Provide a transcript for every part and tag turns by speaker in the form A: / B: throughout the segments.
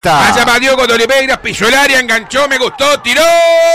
A: Allá va Diogo de Oliveira, pisó el área, enganchó, me gustó, tiró.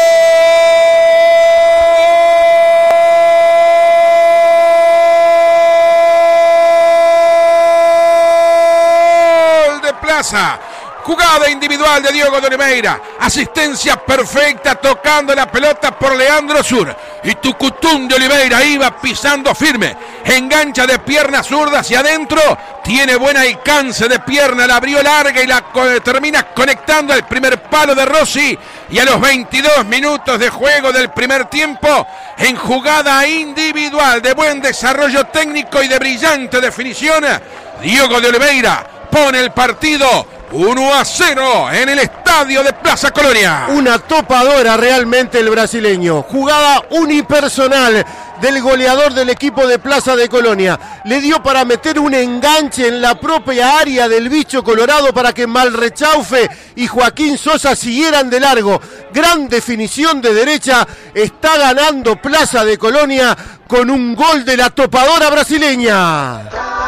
A: Gol de Plaza. Jugada individual de Diogo de Oliveira. Asistencia perfecta tocando la pelota por Leandro Sur. Y Tucutún de Oliveira iba pisando firme. Engancha de pierna zurda hacia adentro. Tiene buen alcance de pierna. La abrió larga y la termina conectando al primer palo de Rossi. Y a los 22 minutos de juego del primer tiempo, en jugada individual de buen desarrollo técnico y de brillante definición, Diogo de Oliveira pone el partido 1-0 en el estadio de Plaza Colonia.
B: Una topadora realmente el brasileño. Jugada unipersonal del goleador del equipo de Plaza de Colonia. Le dio para meter un enganche en la propia área del bicho colorado para que Malrechaufe y Joaquín Sosa siguieran de largo. Gran definición de derecha. Está ganando Plaza de Colonia con un gol de la topadora brasileña.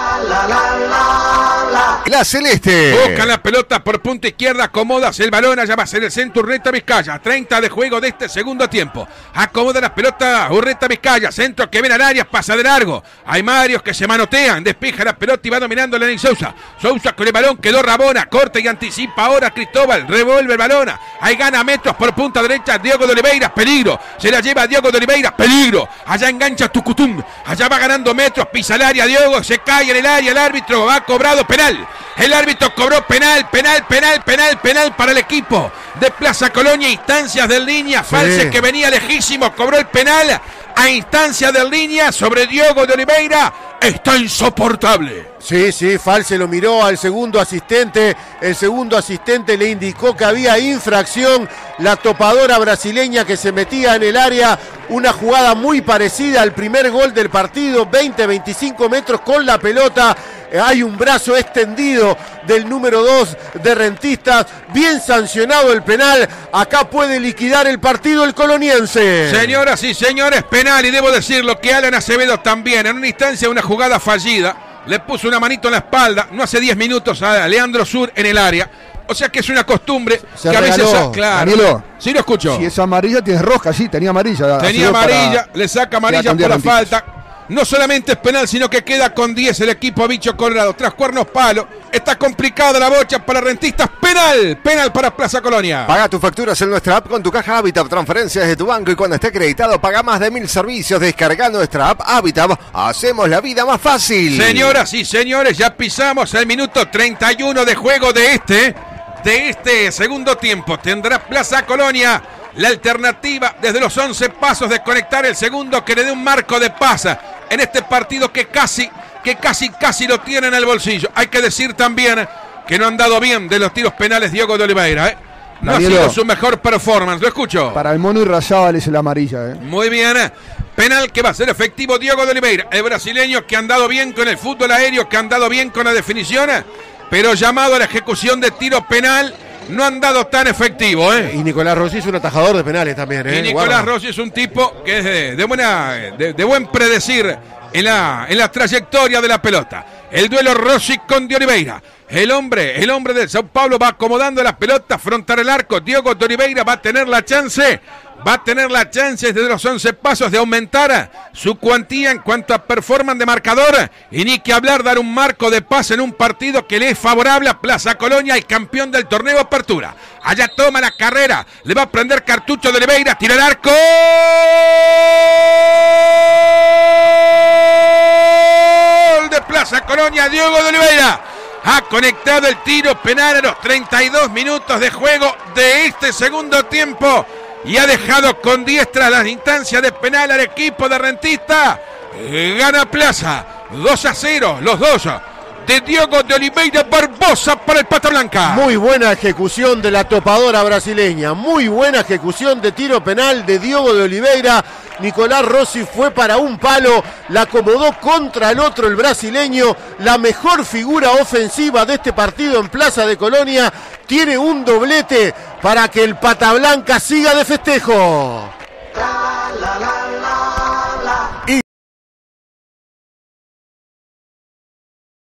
C: La celeste.
A: Buscan la pelota por punta izquierda, acomodas el balón, allá va a ser el centro Urreta Vizcaya. 30 de juego de este segundo tiempo. Acomoda la pelota Urreta Vizcaya, centro que viene al área, pasa de largo. Hay varios que se manotean, despeja la pelota y va dominando Lenín Sousa. Sousa con el balón, quedó Rabona, corta y anticipa ahora Cristóbal, revuelve el balón. Ahí gana metros por punta derecha Diogo de Oliveira, peligro. Se la lleva Diogo de Oliveira, peligro. Allá engancha Tucutún, allá va ganando metros, pisa el área Diogo, se cae en el área, el árbitro va cobrado penal. El árbitro cobró penal para el equipo de Plaza Colonia, instancias de línea, False que venía lejísimo, cobró el penal a instancias de línea sobre Diogo de Oliveira, está insoportable.
B: Sí, False lo miró al segundo asistente, el segundo asistente le indicó que había infracción, la topadora brasileña que se metía en el área, una jugada muy parecida al primer gol del partido, 20-25 metros con la pelota. Hay un brazo extendido del número 2 de Rentistas. Bien sancionado el penal. Acá puede liquidar el partido el coloniense.
A: Señoras y señores, penal. Y debo decirlo que Alan Acevedo también. En una instancia, una jugada fallida. Le puso una manito en la espalda. No hace 10 minutos a Leandro Sur en el área. O sea que es una costumbre
C: se
A: que a
C: regaló.
A: veces... Claro.
C: Danilo,
A: sí lo escucho.
C: Si es amarilla, tienes roja. Sí, tenía amarilla.
A: Tenía amarilla, le saca amarilla por la falta. No solamente es penal, sino que queda con 10 el equipo Bicho Colorado. Tras cuernos palo. Está complicada la bocha para Rentistas. Penal para Plaza Colonia.
C: Paga tus facturas en nuestra app con tu caja Habitat. Transferencias de tu banco y cuando esté acreditado paga más de 1000 servicios. Descarga nuestra app Habitat. Hacemos la vida más fácil.
A: Señoras y señores, ya pisamos el minuto 31 de juego de este segundo tiempo. Tendrá Plaza Colonia la alternativa desde los 11 pasos de conectar el segundo que le dé un marco de paz en este partido que casi lo tiene en el bolsillo. Hay que decir también que no han dado bien de los tiros penales Diogo de Oliveira. No Danilo, ha sido su mejor performance. Lo escucho.
C: Para el mono y Razábal es el amarilla.
A: Muy bien. Penal que va a ser efectivo Diogo de Oliveira. El brasileño que ha andado bien con el fútbol aéreo, que ha andado bien con la definición, pero llamado a la ejecución de tiro penal no han dado tan efectivo.
B: Y Nicolás Rossi es un atajador de penales también.
A: Y Nicolás Rossi es un tipo que es de buen predecir en la trayectoria de la pelota. El duelo Rossi con de Oliveira. El hombre del Sao Paulo va acomodando la pelota frontal al arco. Diogo de Oliveira va a tener la chance desde los 11 pasos de aumentar su cuantía en cuanto a performance de marcador. Y ni que hablar, dar un marco de paz en un partido que le es favorable a Plaza Colonia, el campeón del torneo Apertura. Allá toma la carrera, le va a prender cartucho de Oliveira, tira el arco. ¡Gol de Plaza Colonia! Diogo de Oliveira ha conectado el tiro penal a los 32 minutos de juego de este segundo tiempo y ha dejado con diestra las instancias de penal al equipo de Rentista. Gana Plaza 2-0, los dos de Diogo de Oliveira Barbosa para el Pata Blanca.
B: Muy buena ejecución de la topadora brasileña, muy buena ejecución de tiro penal de Diogo de Oliveira. Nicolás Rossi fue para un palo, la acomodó contra el otro el brasileño, la mejor figura ofensiva de este partido en Plaza de Colonia, tiene un doblete para que el Pata Blanca siga de festejo.